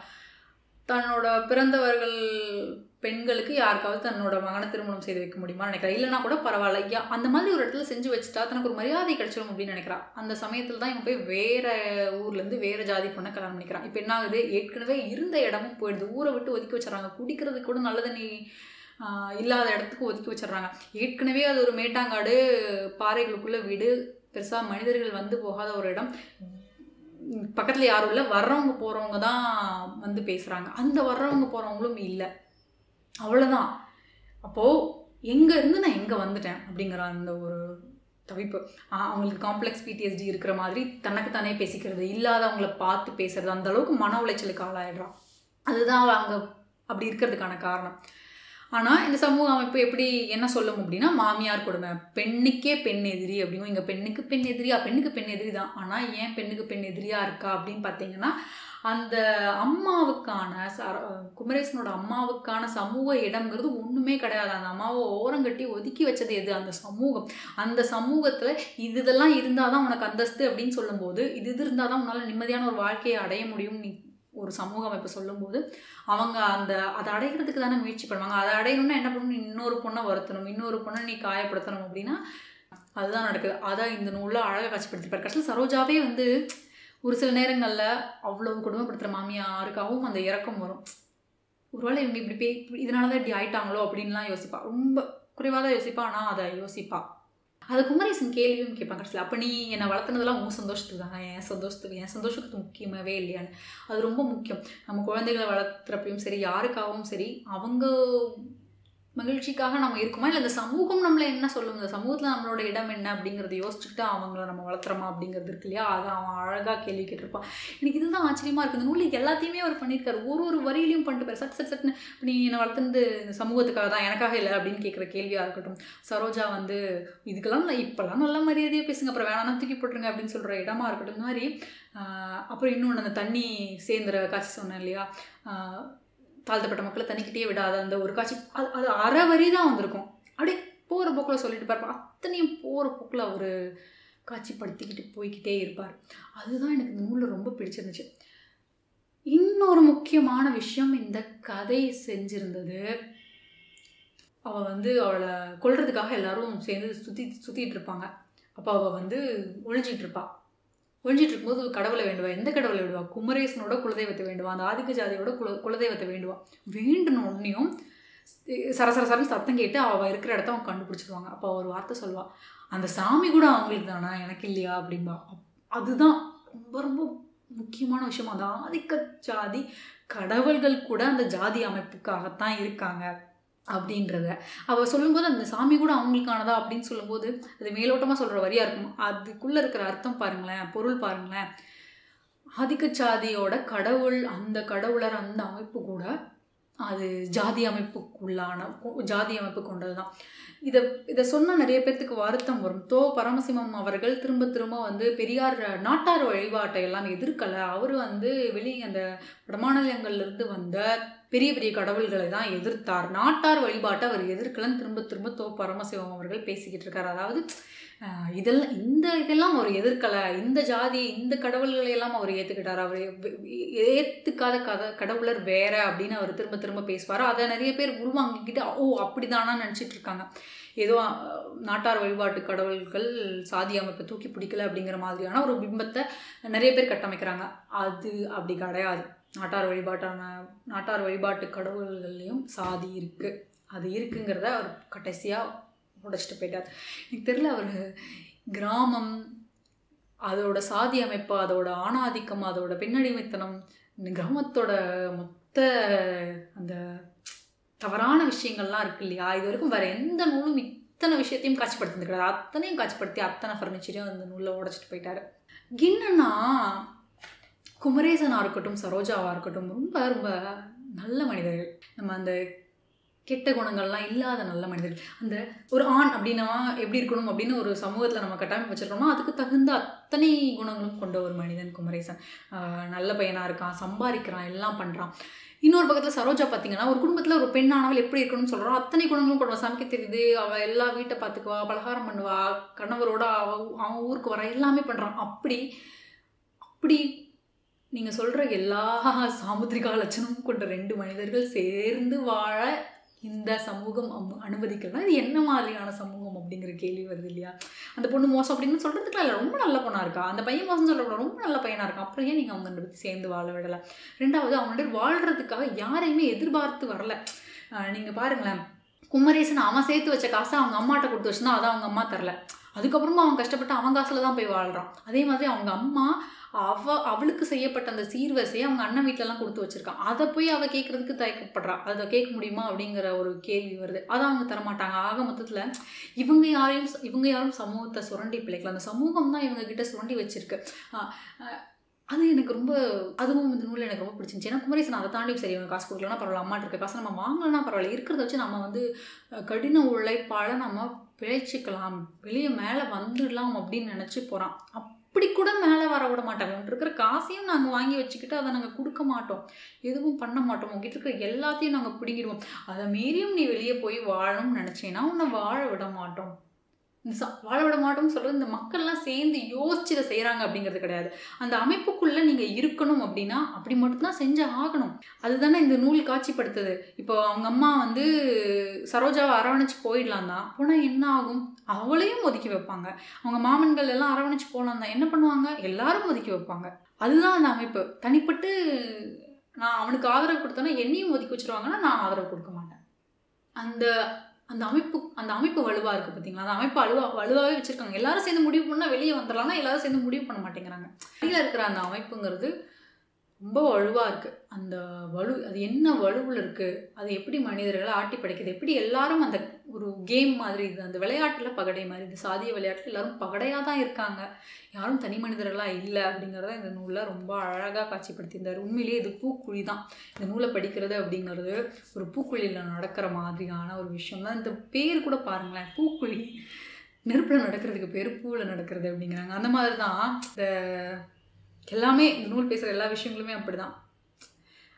தன்னோட பிறந்தவர்கள் பெண்களுக்கு யாருக்காவது தன்னோட மகனை திருமணம் செய்து வைக்க முடியுமா நினைக்கிறா. இல்லைனா கூட பரவாயில்ல, ஐயா அந்த மாதிரி ஒரு இடத்துல செஞ்சு வச்சுட்டா தனக்கு ஒரு மரியாதை கிடைச்சிடும் அப்படின்னு நினைக்கிறா. அந்த சமயத்தில் தான் இவன் போய் வேறு ஊர்லேருந்து வேறு ஜாதி பொண்ணை கல்யாணம் பண்ணிக்கிறான். இப்போ என்ன ஆகுது, ஏற்கனவே இருந்த இடமும் போயிடுது. ஊரை விட்டு ஒதுக்கி வச்சிடறாங்க. குடிக்கிறதுக்கு கூட நல்ல தண்ணி இல்லாத இடத்துக்கு ஒதுக்கி வச்சிடறாங்க. ஏற்கனவே அது ஒரு மேட்டாங்காடு பாறைகளுக்குள்ள வீடு, பெருசாக மனிதர்கள் வந்து போகாத ஒரு இடம். பக்கத்தில் யாரும் இல்லை, வர்றவங்க போகிறவங்க தான் வந்து பேசுகிறாங்க. அந்த வர்றவங்க போகிறவங்களும் இல்லை. அவ்வளோதான். அப்போது எங்கே இருந்து நான் எங்கே வந்துட்டேன் அப்படிங்கிற அந்த ஒரு தவிப்பு. அவங்களுக்கு காம்ப்ளெக்ஸ் பிடிஎஸ்டி இருக்கிற மாதிரி தனக்கு தானே பேசிக்கிறது, இல்லாதவங்களை பார்த்து பேசுறது, அந்த அளவுக்கு மன உளைச்சலுக்கு ஆளாயிடுறான். அதுதான் அவங்க அப்படி இருக்கிறதுக்கான காரணம். ஆனால் இந்த சமூக அமைப்பு எப்படி என்ன சொல்லும் அப்படின்னா, மாமியார் கொடுமை, பெண்ணுக்கே பெண் எதிரி அப்படிங்கும். இங்கே பெண்ணுக்கு பெண் எதிரியா, பெண்ணுக்கு பெண் எதிரி தான். ஆனால் ஏன் பெண்ணுக்கு பெண் எதிரியாக இருக்கா அப்படின்னு பார்த்தீங்கன்னா, அந்த அம்மாவுக்கான ச குமரேசனோட அம்மாவுக்கான சமூக இடம்ங்கிறது ஒன்றுமே கிடையாது. அந்த அம்மாவை ஓரங்கட்டி ஒதுக்கி வச்சது எது, அந்த சமூகம். அந்த சமூகத்தில் இது இதெல்லாம் இருந்தால் தான் உனக்கு அந்தஸ்து அப்படின்னு சொல்லும்போது, இது இது இருந்தால் தான் உன்னால் நிம்மதியான ஒரு வாழ்க்கையை அடைய முடியும் நீ ஒரு சமூக அமைப்பு சொல்லும்போது, அவங்க அந்த அதை அடைகிறதுக்கு தானே முயற்சி பண்ணுவாங்க. அதை அடையணும்னா என்ன பண்ணணும், இன்னொரு பொண்ணை வருத்தணும், இன்னொரு பொண்ணை நீ காயப்படுத்தணும் அப்படின்னா அதுதான் நடக்குது. அதை இந்த நூலில் அழகாக காட்சிப்படுத்திருப்பார். கடைசியில் சரோஜாவே வந்து ஒரு சில நேரங்களில் அவ்வளவு கொடுமைப்படுத்துகிற மாமியாருக்காகவும் அந்த இறக்கம் வரும். ஒருவேளை இவங்க இப்படி பே இதனால தான் இப்படி ஆயிட்டாங்களோ அப்படின்லாம் யோசிப்பா. ரொம்ப குறைவாக தான் யோசிப்பா, ஆனால் அதை யோசிப்பா. அது குமரேசன் கேள்வியும் கேட்பாங்க கடைசியில், அப்போ நீ என்னை வளர்த்துனதெல்லாம் உன் சந்தோஷத்துக்கு தானே, என் சந்தோஷத்துக்கு என் சந்தோஷத்துக்கு முக்கியமாகவே இல்லையான்னு. அது ரொம்ப முக்கியம். நம்ம குழந்தைகளை வளர்த்துறப்பையும் சரி, யாருக்காகவும் சரி, அவங்க மகிழ்ச்சிக்காக நம்ம இருக்குமா, இல்லை இந்த சமூகம் நம்மளை என்ன சொல்லும், இந்த சமூகத்தில் நம்மளோட இடம் என்ன அப்படிங்கிறத யோசிச்சுக்கிட்டு அவங்கள நம்ம வளர்த்துறோமா அப்படிங்கிறது இருக்கு இல்லையா. அதை அவன் அழகாக கேள்வி கேட்டிருப்பான். எனக்கு இதுதான் ஆச்சரியமாக இருக்குது. இந்த நூலில் எல்லாத்தையுமே அவர் பண்ணியிருக்காரு. ஒரு ஒரு வரியிலையும் பண்ணிட்டு பாரு, சட் சட் சட்னு நீ என்னை வளர்த்துந்து இந்த சமூகத்துக்காக தான், எனக்காக இல்லை அப்படின்னு கேட்குற கேள்வியாக இருக்கட்டும். சரோஜா வந்து இதுக்கெல்லாம் இப்போல்லாம் நல்ல மரியாதையாக பேசுங்க, அப்புறம் வேணாம் தூக்கி போட்டுருங்க அப்படின்னு சொல்கிற இடமா இருக்கட்டும். இந்த மாதிரி அப்புறம் இன்னொன்று அந்த தண்ணி சேர்ந்துற காட்சி சொன்னேன் இல்லையா, தாழ்த்தப்பட்ட மக்களை தனிக்கிட்டே விடாத அந்த ஒரு காட்சி, அது அது அரை வரி தான் வந்திருக்கும். அப்படியே போகிற போக்கில் சொல்லிட்டு பார்ப்பேன். அத்தனையும் போகிற போக்கில் அவர் காட்சிப்படுத்திக்கிட்டு போய்கிட்டே இருப்பார். அதுதான் எனக்கு இந்த நூலில் ரொம்ப பிடிச்சிருந்துச்சு. இன்னொரு முக்கியமான விஷயம், இந்த கதை செஞ்சிருந்தது, அவள் வந்து அவளை கொல்றதுக்காக எல்லாரும் சேர்ந்து சுற்றி சுற்றிட்டு இருப்பாங்க. அப்போ அவள் வந்து ஒழிஞ்சிட்டு இருப்பாள். ஒழிஞ்சிட்டு இருக்கும்போது கடவுளை வேண்டுவா. எந்த கடவுளை வேண்டுவா? குமரேசனோட குலதெய்வத்தை வேண்டுவா, அந்த ஆதிக்க ஜாதியோட குல குலதெய்வத்தை வேண்டுவா. வேண்டின உடனேயும் சரசரசரன்னு சத்தம் கேட்டு அவள் இருக்கிற இடத்த அவங்க கண்டுபிடிச்சிடுவாங்க. அப்போ ஒரு வார்த்தை சொல்லுவாள், அந்த சாமி கூட அவங்களுக்கு தானா, எனக்கு இல்லையா அப்படின்பா. அதுதான் ரொம்ப ரொம்ப முக்கியமான விஷயம். அந்த ஆதிக்க ஜாதி கடவுள்கள் கூட அந்த ஜாதி அமைப்புக்காகத்தான் இருக்காங்க அப்படின்றத அவள் சொல்லும்போது, அந்த சாமி கூட அவங்களுக்கானதா அப்படின்னு சொல்லும்போது அது மேலோட்டமாக சொல்கிற வரியாக இருக்கும். அதுக்குள்ளே இருக்கிற அர்த்தம் பாருங்களேன், பொருள் பாருங்களேன். ஆதிக்க ஜாதியோட கடவுள், அந்த கடவுளர், அந்த அமைப்பு கூட அது ஜாதி அமைப்புக்குள்ளான ஜாதி அமைப்பு கொண்டது தான். இதை இதை சொன்னால் நிறைய பேர்த்துக்கு வருத்தம் வரும். தோ பரமசிவம் அவர்கள் திரும்ப திரும்ப வந்து பெரியார் நாட்டார் வழிபாட்டை எல்லாம் எதிர்க்கலை. அவர் வந்து வெளியே அந்த வடமாநிலங்கள்லேருந்து வந்த பெரிய பெரிய கடவுள்களை தான் எதிர்த்தார். நாட்டார் வழிபாட்டை அவர் எதிர்க்கலன்னு திரும்ப திரும்ப தோ பரமசிவம் அவர்கள் பேசிக்கிட்டு இருக்கார். அதாவது இதெல்லாம் இந்த இதெல்லாம் அவர் எதிர்க்கலை, இந்த ஜாதி இந்த கடவுள்களை எல்லாம் அவர் ஏற்றுக்கிட்டார். அவர் ஏற்றுக்காத கதை கடவுளர் வேற அப்படின்னு அவர் திரும்ப திரும்ப பேசுவார். அதை நிறைய பேர் உருவாங்கிக்கிட்டு ஓ அப்படிதானா நினச்சிட்டு இருக்காங்க. ஏதோ நாட்டார் வழிபாட்டு கடவுள்கள் சாதி அமைப்பை தூக்கி பிடிக்கல அப்படிங்கிற மாதிரியான ஒரு பிம்பத்தை நிறைய பேர் கட்டமைக்கிறாங்க. அது அப்படி கிடையாது. நாட்டார் வழிபாட்டான நாட்டார் வழிபாட்டு கடவுள்கள்லேயும் சாதி இருக்குது. அது இருக்குங்கிறத அவர் கடைசியாக உடைச்சிட்டு போயிட்டார். எனக்கு தெரியல, அவர் கிராமம், அதோட சாதி அமைப்பு, அதோட ஆணாதிக்கம், அதோட பெண்ணடிமைத்தனம், இந்த கிராமத்தோட மொத்த அந்த தவறான விஷயங்கள்லாம் இருக்கு இல்லையா, இது வரைக்கும் வேறு எந்த நூலும் இத்தனை விஷயத்தையும் காட்சிப்படுத்தினது கிடையாது. அத்தனையும் காட்சிப்படுத்தி அத்தனை ஃபர்னிச்சரையும் அந்த நூலில் உடைச்சிட்டு போயிட்டார். என்னன்னா குமரேசனாக இருக்கட்டும், சரோஜாவாக இருக்கட்டும், ரொம்ப ரொம்ப நல்ல மனிதர்கள். நம்ம அந்த கெட்ட குணங்கள்லாம் இல்லாத நல்ல மனிதர்கள். அந்த ஒரு ஆண் அப்படின்னா எப்படி இருக்கணும் அப்படின்னு ஒரு சமூகத்தில் நம்ம கட்டாயம் வச்சுருக்கோம்னா அதுக்கு தகுந்த அத்தனை குணங்களும் கொண்ட ஒரு மனிதன் குமரேசன். நல்ல பையனாக இருக்கான், சம்பாதிக்கிறான், எல்லாம் பண்ணுறான். இன்னொரு பக்கத்தில் சரோஜா பார்த்தீங்கன்னா ஒரு குடும்பத்தில் ஒரு பெண்ணானவள் எப்படி இருக்கணும்னு சொல்கிறோம், அத்தனை குணங்களும் கொண்டு சமைக்க தெரியுது, அவள் எல்லா வீட்டை பார்த்துக்குவா, பலகாரம் பண்ணுவா, கணவரோட அவ அவன் ஊருக்கு வர எல்லாமே பண்ணுறான். அப்படி அப்படி நீங்கள் சொல்கிற எல்லா சாமுத்திரிகா லட்சணமும் கொண்ட ரெண்டு மனிதர்கள் சேர்ந்து வாழ இந்த சமூகம் அனுமதிக்கலாம். இது என்ன மாதிரியான சமூகம் அப்படிங்கிற கேள்வி வருது இல்லையா. அந்த பொண்ணு மோசம் அப்படின்னு சொல்கிறதுக்குலாம் இல்லை, ரொம்ப நல்ல பொண்ணாக இருக்கா. அந்த பையன் மோசம் சொல்லக்கூடாது, ரொம்ப நல்ல பையனாக இருக்கா. அப்புறம் ஏன் நீங்கள் அவங்க ரெண்டு பற்றி சேர்ந்து வாழ விடலை? ரெண்டாவது, அவங்கள்ட்ட வாழ்கிறதுக்காக யாரையுமே எதிர்பார்த்து வரல. நீங்கள் பாருங்களேன், குமரேசன் அவன் சேர்த்து வச்ச காசை அவங்க அம்மாட்ட கொடுத்து வச்சுருந்தா அதை அவங்க அம்மா தரல. அதுக்கப்புறமா அவன் கஷ்டப்பட்டு அவன் காசில் தான் போய் வாழ்கிறான். அதே மாதிரி அவங்க அம்மா அவ அவளுக்கு செய்யப்பட்ட அந்த சீர்வரிசையை அவங்க அண்ணன் வீட்டிலலாம் கொடுத்து வச்சுருக்கான். அதை போய் அவள் கேட்குறதுக்கு தயக்கப்படுறா. அதை கேட்க முடியுமா அப்படிங்கிற ஒரு கேள்வி வருது. அதை அவங்க தரமாட்டாங்க. ஆக மொத்தத்தில் இவங்க யாரையும் இவங்க யாரும் சமூகத்தை சுரண்டி பிழைக்கல, அந்த சமூகம் தான் இவங்க கிட்ட சுரண்டி வச்சிருக்கு. அது எனக்கு ரொம்ப, அதுவும் இந்த நூலில் எனக்கு ரொம்ப பிடிச்சிருந்துச்சு. ஏன்னா குமரேசன் அதை தாண்டி சரி அவங்க காசு கொடுக்கலன்னா பரவாயில்ல, அம்மாட்ட இருக்க காசு நம்ம வாங்கலன்னா பரவாயில்ல, இருக்கிறத வச்சு நம்ம வந்து கடின உழைப்பால் நம்ம பிழைச்சிக்கலாம், வெளியே மேலே வந்துடலாம் அப்படின்னு நினச்சி போகிறான். அப்படி கூட மேலே வர விட மாட்டாங்க. உங்கள்கிட்ட இருக்கிற காசையும் நாங்கள் வாங்கி வச்சுக்கிட்டு அதை நாங்கள் கொடுக்க மாட்டோம், எதுவும் பண்ண மாட்டோம், உங்ககிட்ட இருக்கிற எல்லாத்தையும் நாங்கள் பிடிங்கிடுவோம். அதை மீறியும் நீ வெளியே போய் வாழணும்னு நினச்சேன்னா உன்னை வாழ விட மாட்டோம். இந்த ச வாழ விட மாட்டோம்னு சொல்கிறது இந்த மக்கள்லாம் சேர்ந்து யோசிச்சு இதை செய்கிறாங்க அப்படிங்கிறது கிடையாது. அந்த அமைப்புக்குள்ளே நீங்கள் இருக்கணும் அப்படின்னா அப்படி மட்டும்தான் செஞ்சு ஆகணும். அதுதானே இந்த நூல் காட்சிப்படுத்துது. இப்போ அவங்க அம்மா வந்து சரோஜாவை அரவணைச்சு போயிடலாம் தான், போனால் என்ன ஆகும்? அவளையும் ஒதுக்கி வைப்பாங்க. அவங்க மாமன்கள் எல்லாம் அரவணைச்சு போகலாம் தான், என்ன பண்ணுவாங்க? எல்லாரும் ஒதுக்கி வைப்பாங்க. அதுதான் அந்த அமைப்பு. தனிப்பட்டு நான் அவனுக்கு ஆதரவு கொடுத்தேன்னா என்னையும் ஒதுக்கி வச்சுருவாங்கன்னா நான் ஆதரவு கொடுக்க மாட்டேன். அந்த அந்த அமைப்பு அந்த அமைப்பு வலுவாக இருக்குது பார்த்தீங்களா. அந்த அமைப்பு வலுவா வலுவாகவே வச்சுருக்காங்க. எல்லாரும் சேர்ந்து முடிவு பண்ணால் வெளியே வந்துடலாம்னா எல்லாரும் சேர்ந்து முடிவு பண்ண மாட்டேங்கிறாங்க. வெளியில் இருக்கிற அந்த அமைப்புங்கிறது ரொம்ப வலுவாக இருக்குது. அந்த வலு அது என்ன வலுவில் இருக்குது, அது எப்படி மனிதர்களை ஆட்டி படைக்குது, எப்படி எல்லாரும் அந்த ஒரு கேம் மாதிரி, இது அந்த விளையாட்டில் பகடை மாதிரி, இந்த சாதிய விளையாட்டில் எல்லாரும் பகடையாக தான் இருக்காங்க, யாரும் தனி மனிதர்களாக இல்லை அப்படிங்கிறத இந்த நூலில் ரொம்ப அழகாக காட்சிப்படுத்தியிருந்தார். உண்மையிலேயே இது பூக்குழி தான். இந்த நூலை படிக்கிறது அப்படிங்கிறது ஒரு பூக்குழியில் நடக்கிற மாதிரியான ஒரு விஷயம் தான். இந்த பேர் கூட பாருங்களேன், பூக்குழி, நெருப்பில் நடக்கிறதுக்கு பேர் பூவில் நடக்கிறது அப்படிங்கிறாங்க. அந்த மாதிரி தான் இந்த எல்லாமே இந்த நூல் பேசுகிற எல்லா விஷயங்களுமே அப்படி தான்.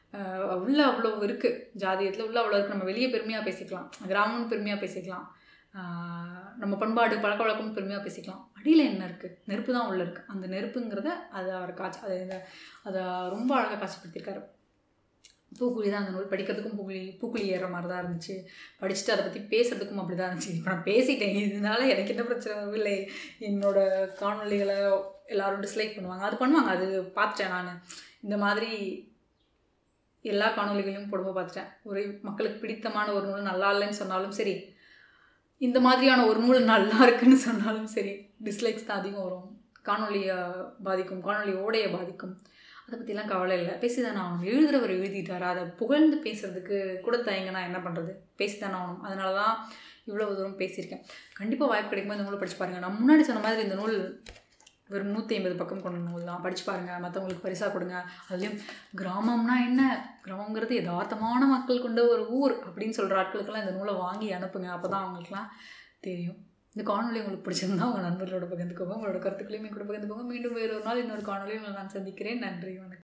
உள்ள அவ்வளோ இருக்குது, ஜாதியத்தில் உள்ள அவ்வளோ இருக்குது. நம்ம வெளியே பெருமையாக பேசிக்கலாம், கிராமம்னு பெருமையாக பேசிக்கலாம், நம்ம பண்பாடு பழக்க வழக்கம்னு பெருமையாக பேசிக்கலாம். அடியில் என்ன இருக்குது? நெருப்பு தான் உள்ளே இருக்குது. அந்த நெருப்புங்கிறத அதை அவர் காட்சி அதை அதை ரொம்ப அழகாக காட்சிப்படுத்தியிருக்காரு. பூக்குழி தான் அந்த நூல். படிக்கிறதுக்கும் பூக்குழி பூக்குழி ஏறுற மாதிரி தான் இருந்துச்சு, படிச்சுட்டு அதை பற்றி பேசுறதுக்கும் அப்படி தான் இருந்துச்சு. இப்போ நான் பேசிட்டேன், இதனால எனக்கு என்ன பிரச்சனை இல்லை. என்னோடய காணொலிகளை எல்லோரும் டிஸ்லைக் பண்ணுவாங்க, அது பண்ணுவாங்க, அது பார்த்துட்டேன் நான். இந்த மாதிரி எல்லா காணொலிகளையும் போடும்போது பார்த்துட்டேன். ஒரு மக்களுக்கு பிடித்தமான ஒரு நூல் நல்லா இல்லைன்னு சொன்னாலும் சரி, இந்த மாதிரியான ஒரு நூல் நல்லா இருக்குன்னு சொன்னாலும் சரி, டிஸ்லைக்ஸ் தான் அதிகம் வரும். காணொலியை பாதிக்கும், காணொலி ஓடையை பாதிக்கும். அதை பற்றிலாம் கவலை இல்லை, பேசி தானே ஆகணும். எழுதுகிறவர் எழுதிட்டார், அதை புகழ்ந்து பேசுகிறதுக்கு கூட தயங்கன்னா என்ன பண்ணுறது, பேசி தானே ஆகணும். அதனால தான் இவ்வளோ தூரம் பேசியிருக்கேன். கண்டிப்பாக வாய்ப்பு கிடைக்கும்போது இந்த நூலை படித்து பாருங்கள். நான் முன்னாடி சொன்ன மாதிரி இந்த நூல் வெறும் நூற்றி ஐம்பது பக்கம் கொண்ட நூல் தான். படித்து பாருங்கள், மற்றவங்களுக்கு பரிசாக கொடுங்க. அதுலேயும் கிராமம்னா என்ன, கிராமங்கிறது யதார்த்தமான மக்கள் கொண்ட ஒரு ஊர் அப்படின்னு சொல்கிற ஆட்களுக்கெல்லாம் இந்த நூலை வாங்கி அனுப்புங்க. அப்போ தான் அவங்களுக்குலாம் தெரியும். இந்த காணொலி உங்களுக்கு பிடிச்சிருந்தா உங்கள் நண்பர்களோட பகிர்ந்துக்கோங்க, உங்களோட கருத்துக்களையும் கூட பகிர்ந்துக்கோங்க. மீண்டும் வேறு ஒரு நாள் இன்னொரு காணொலியில் நான் சந்திக்கிறேன். நன்றி, வணக்கம்.